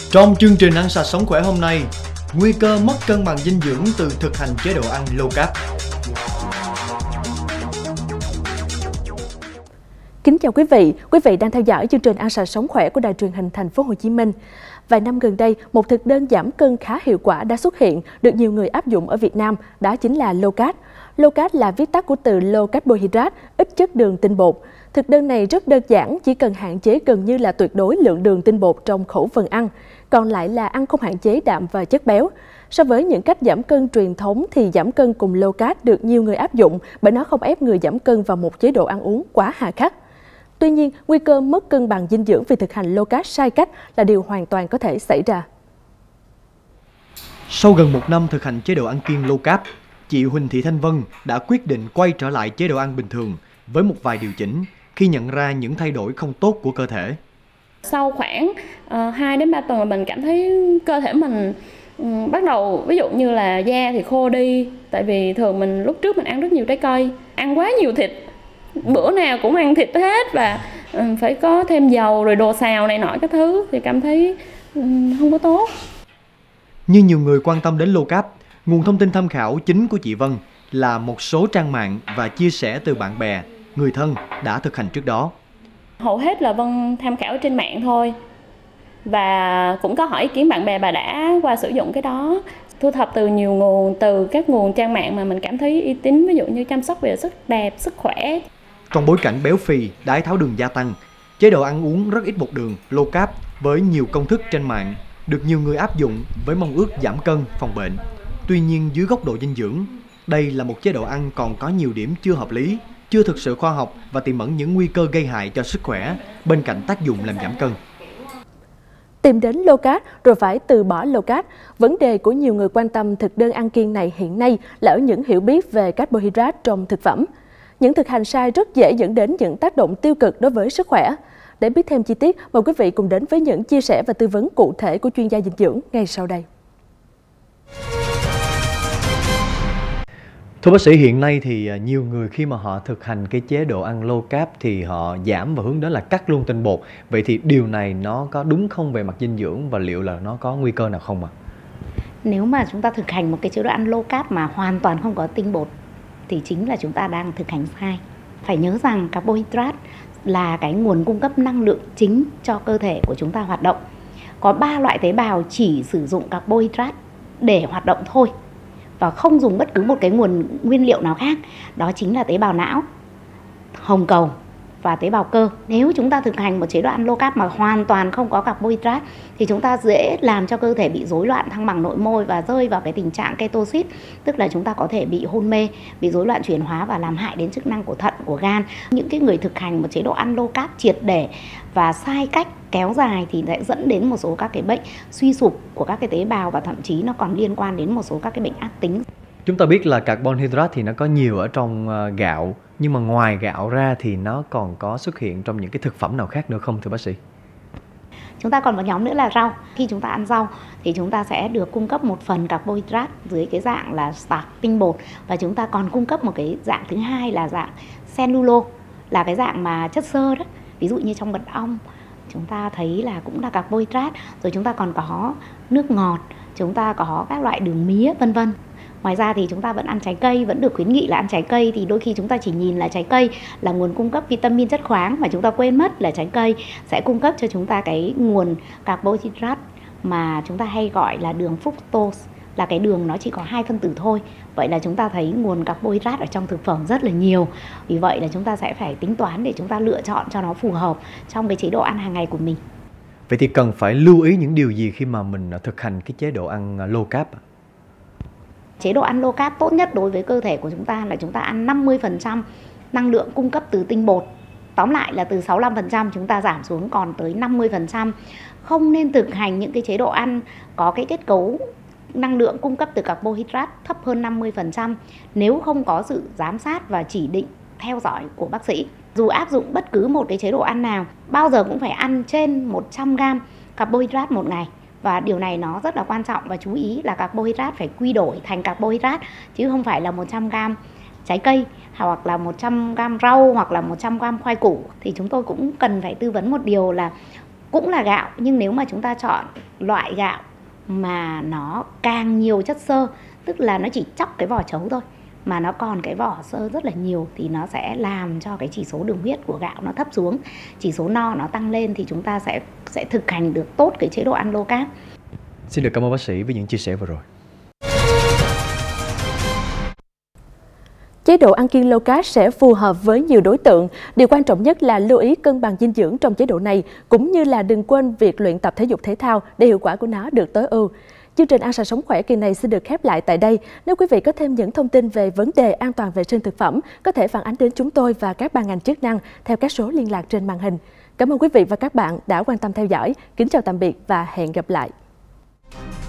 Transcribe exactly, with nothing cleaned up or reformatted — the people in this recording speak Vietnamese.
Trong chương trình Ăn Sạch Sống Khỏe hôm nay, nguy cơ mất cân bằng dinh dưỡng từ thực hành chế độ ăn low carb. Kính chào quý vị, quý vị đang theo dõi chương trình Ăn Sạch Sống Khỏe của Đài Truyền hình Thành phố Hồ Chí Minh. Vài năm gần đây, một thực đơn giảm cân khá hiệu quả đã xuất hiện, được nhiều người áp dụng ở Việt Nam, đó chính là low carb. Low carb là viết tắt của từ low carbohydrate, ít chất đường tinh bột. Thực đơn này rất đơn giản, chỉ cần hạn chế gần như là tuyệt đối lượng đường tinh bột trong khẩu phần ăn, còn lại là ăn không hạn chế đạm và chất béo. So với những cách giảm cân truyền thống thì giảm cân cùng low carb được nhiều người áp dụng bởi nó không ép người giảm cân vào một chế độ ăn uống quá hà khắc. Tuy nhiên, nguy cơ mất cân bằng dinh dưỡng vì thực hành low carb sai cách là điều hoàn toàn có thể xảy ra. Sau gần một năm thực hành chế độ ăn kiêng low carb, chị Huỳnh Thị Thanh Vân đã quyết định quay trở lại chế độ ăn bình thường với một vài điều chỉnh khi nhận ra những thay đổi không tốt của cơ thể. Sau khoảng uh, hai đến ba tuần là mình cảm thấy cơ thể mình um, bắt đầu, ví dụ như là da thì khô đi, tại vì thường mình lúc trước mình ăn rất nhiều trái cây, ăn quá nhiều thịt, bữa nào cũng ăn thịt hết và um, phải có thêm dầu rồi đồ xào này nọ các thứ thì cảm thấy um, không có tốt. Như nhiều người quan tâm đến low carb, nguồn thông tin tham khảo chính của chị Vân là một số trang mạng và chia sẻ từ bạn bè, người thân đã thực hành trước đó. Hầu hết là Vân tham khảo trên mạng thôi, và cũng có hỏi ý kiến bạn bè bà đã qua sử dụng cái đó, thu thập từ nhiều nguồn, từ các nguồn trang mạng mà mình cảm thấy uy tín, ví dụ như chăm sóc về sức đẹp, sức khỏe. Trong bối cảnh béo phì, đái tháo đường gia tăng, chế độ ăn uống rất ít bột đường, low carb với nhiều công thức trên mạng được nhiều người áp dụng với mong ước giảm cân, phòng bệnh. Tuy nhiên dưới góc độ dinh dưỡng, đây là một chế độ ăn còn có nhiều điểm chưa hợp lý, chưa thực sự khoa học và tiềm ẩn những nguy cơ gây hại cho sức khỏe bên cạnh tác dụng làm giảm cân. Tìm đến low carb rồi phải từ bỏ low carb. Vấn đề của nhiều người quan tâm thực đơn ăn kiêng này hiện nay là ở những hiểu biết về carbohydrate trong thực phẩm. Những thực hành sai rất dễ dẫn đến những tác động tiêu cực đối với sức khỏe. Để biết thêm chi tiết, mời quý vị cùng đến với những chia sẻ và tư vấn cụ thể của chuyên gia dinh dưỡng ngay sau đây. Thưa bác sĩ, hiện nay thì nhiều người khi mà họ thực hành cái chế độ ăn low carb thì họ giảm và hướng đến là cắt luôn tinh bột. Vậy thì điều này nó có đúng không về mặt dinh dưỡng và liệu là nó có nguy cơ nào không ạ? Nếu mà chúng ta thực hành một cái chế độ ăn low carb mà hoàn toàn không có tinh bột thì chính là chúng ta đang thực hành sai. Phải nhớ rằng carbohydrate là cái nguồn cung cấp năng lượng chính cho cơ thể của chúng ta hoạt động. Có ba loại tế bào chỉ sử dụng carbohydrate để hoạt động thôi, và không dùng bất cứ một cái nguồn nguyên liệu nào khác. Đó chính là tế bào não, hồng cầu và tế bào cơ. Nếu chúng ta thực hành một chế độ ăn low carb mà hoàn toàn không có carbohydrate thì chúng ta dễ làm cho cơ thể bị rối loạn thăng bằng nội môi và rơi vào cái tình trạng ketosis, tức là chúng ta có thể bị hôn mê, bị rối loạn chuyển hóa và làm hại đến chức năng của thận, của gan. Những cái người thực hành một chế độ ăn low carb triệt để và sai cách kéo dài thì sẽ dẫn đến một số các cái bệnh suy sụp của các cái tế bào, và thậm chí nó còn liên quan đến một số các cái bệnh ác tính. Chúng ta biết là carbon hydrate thì nó có nhiều ở trong gạo, nhưng mà ngoài gạo ra thì nó còn có xuất hiện trong những cái thực phẩm nào khác nữa không thưa bác sĩ? Chúng ta còn một nhóm nữa là rau. Khi chúng ta ăn rau thì chúng ta sẽ được cung cấp một phần carbohydrate dưới cái dạng là starch, tinh bột, và chúng ta còn cung cấp một cái dạng thứ hai là dạng cellulose, là cái dạng mà chất xơ đó. Ví dụ như trong mật ong chúng ta thấy là cũng là carbohydrate, rồi chúng ta còn có nước ngọt, chúng ta có các loại đường mía vân vân. Ngoài ra thì chúng ta vẫn ăn trái cây, vẫn được khuyến nghị là ăn trái cây, thì đôi khi chúng ta chỉ nhìn là trái cây là nguồn cung cấp vitamin, chất khoáng, mà chúng ta quên mất là trái cây sẽ cung cấp cho chúng ta cái nguồn carbohydrate mà chúng ta hay gọi là đường fructose, là cái đường nó chỉ có hai phân tử thôi. Vậy là chúng ta thấy nguồn carbohydrate ở trong thực phẩm rất là nhiều. Vì vậy là chúng ta sẽ phải tính toán để chúng ta lựa chọn cho nó phù hợp trong cái chế độ ăn hàng ngày của mình. Vậy thì cần phải lưu ý những điều gì khi mà mình thực hành cái chế độ ăn low carb? Chế độ ăn low carb tốt nhất đối với cơ thể của chúng ta là chúng ta ăn năm mươi phần trăm năng lượng cung cấp từ tinh bột. Tóm lại là từ sáu mươi lăm phần trăm chúng ta giảm xuống còn tới năm mươi phần trăm. Không nên thực hành những cái chế độ ăn có cái kết cấu năng lượng cung cấp từ carbohydrate thấp hơn năm mươi phần trăm nếu không có sự giám sát và chỉ định theo dõi của bác sĩ. Dù áp dụng bất cứ một cái chế độ ăn nào, bao giờ cũng phải ăn trên một trăm gam carbohydrate một ngày. Và điều này nó rất là quan trọng, và chú ý là carbohydrate phải quy đổi thành carbohydrate chứ không phải là một trăm gam trái cây hoặc là một trăm gam rau hoặc là một trăm gam khoai củ. Thì chúng tôi cũng cần phải tư vấn một điều là cũng là gạo, nhưng nếu mà chúng ta chọn loại gạo mà nó càng nhiều chất xơ, tức là nó chỉ chóc cái vỏ trấu thôi mà nó còn cái vỏ xơ rất là nhiều, thì nó sẽ làm cho cái chỉ số đường huyết của gạo nó thấp xuống, chỉ số no nó tăng lên, thì chúng ta sẽ sẽ thực hành được tốt cái chế độ ăn low carb. Xin được cảm ơn bác sĩ với những chia sẻ vừa rồi. Chế độ ăn kiêng low carb sẽ phù hợp với nhiều đối tượng. Điều quan trọng nhất là lưu ý cân bằng dinh dưỡng trong chế độ này, cũng như là đừng quên việc luyện tập thể dục thể thao để hiệu quả của nó được tối ưu. Chương trình Ăn Sạch Sống Khỏe kỳ này xin được khép lại tại đây. Nếu quý vị có thêm những thông tin về vấn đề an toàn vệ sinh thực phẩm, có thể phản ánh đến chúng tôi và các ban ngành chức năng theo các số liên lạc trên màn hình. Cảm ơn quý vị và các bạn đã quan tâm theo dõi. Kính chào tạm biệt và hẹn gặp lại.